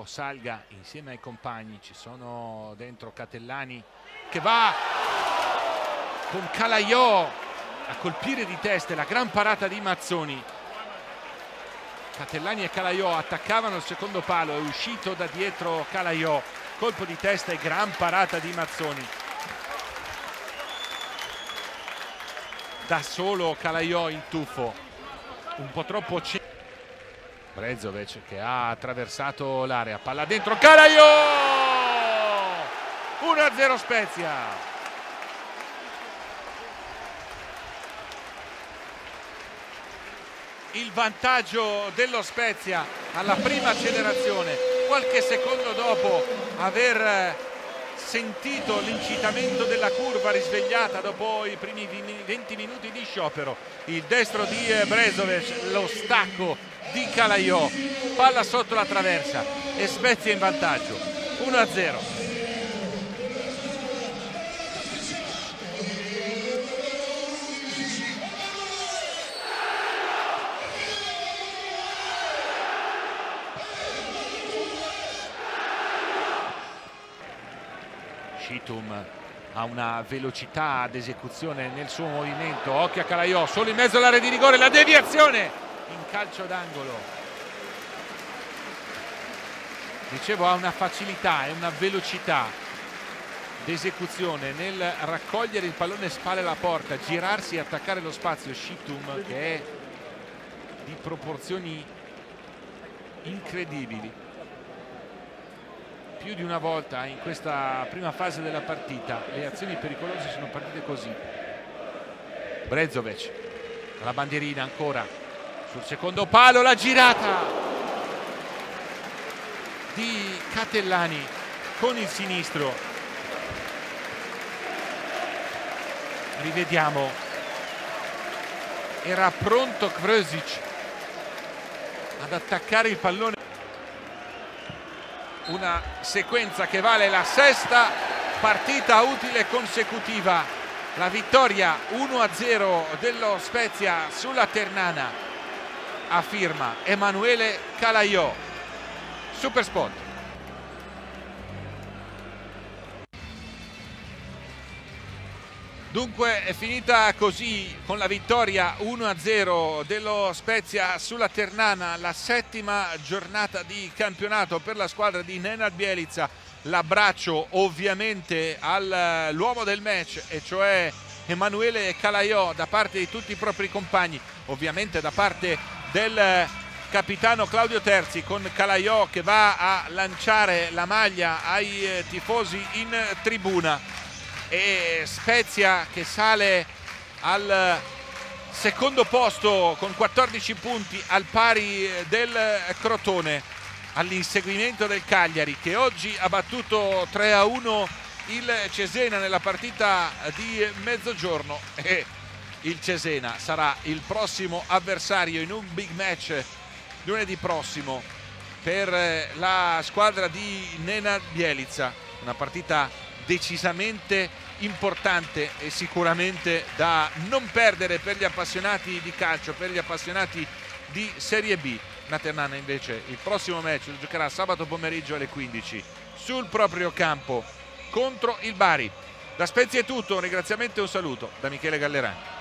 Calaio salga insieme ai compagni. Ci sono dentro Catellani che va con Calaio a colpire di testa, la gran parata di Mazzoni. Catellani e Calaio attaccavano il secondo palo, è uscito da dietro Calaio, colpo di testa e gran parata di Mazzoni. Da solo Calaio in tuffo, un po' troppo. Brezovic che ha attraversato l'area, palla dentro, Calaio! 1-0 Spezia. Il vantaggio dello Spezia alla prima accelerazione, qualche secondo dopo aver sentito l'incitamento della curva risvegliata dopo i primi 20 minuti di sciopero. Il destro di Brezovic, lo stacco di Calaio, palla sotto la traversa e Spezia in vantaggio 1-0. Scitum ha una velocità ad esecuzione nel suo movimento, occhio a Calaio, solo in mezzo all'area di rigore, la deviazione in calcio d'angolo. Dicevo, ha una facilità e una velocità d'esecuzione nel raccogliere il pallone spalle alla porta, girarsi e attaccare lo spazio. Scitum che è di proporzioni incredibili. Più di una volta in questa prima fase della partita le azioni pericolose sono partite così. Brezovic, la bandierina ancora sul secondo palo, la girata di Catellani con il sinistro. Rivediamo, era pronto Kvesic ad attaccare il pallone. Una sequenza che vale la sesta partita utile consecutiva. La vittoria 1-0 dello Spezia sulla Ternana a firma Emanuele Calaio. Superspot. Dunque è finita così con la vittoria 1-0 dello Spezia sulla Ternana, la settima giornata di campionato per la squadra di Nenad Bjelica. L'abbraccio ovviamente all'uomo del match, e cioè Emanuele Calaio, da parte di tutti i propri compagni, ovviamente da parte del capitano Claudio Terzi, con Calaio che va a lanciare la maglia ai tifosi in tribuna. E Spezia che sale al secondo posto con 14 punti, al pari del Crotone, all'inseguimento del Cagliari che oggi ha battuto 3-1 il Cesena nella partita di mezzogiorno, e il Cesena sarà il prossimo avversario in un big match lunedì prossimo per la squadra di Nenad Bjelica. Una partita decisamente importante e sicuramente da non perdere per gli appassionati di calcio, per gli appassionati di Serie B. La Ternana invece il prossimo match lo giocherà sabato pomeriggio alle 15 sul proprio campo contro il Bari. Da Spezia è tutto, un ringraziamento e un saluto da Michele Gallerani.